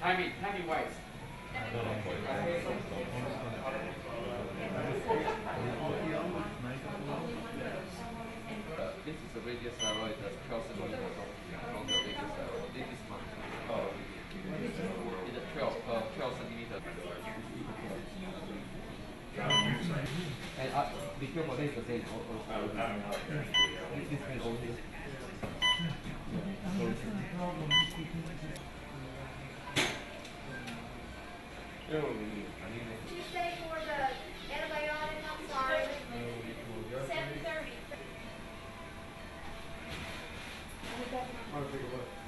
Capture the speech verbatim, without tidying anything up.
Jaime, Jaime Weiss. This is a radius thyroid that's twelve centimeters long, the radius thyroid. This is mine. Oh. It's a twelve, uh, twelve centimeters. And uh, be careful, this is the same. This is kind of here. Tuesday for the antibiotic, I'm sorry. seven thirty.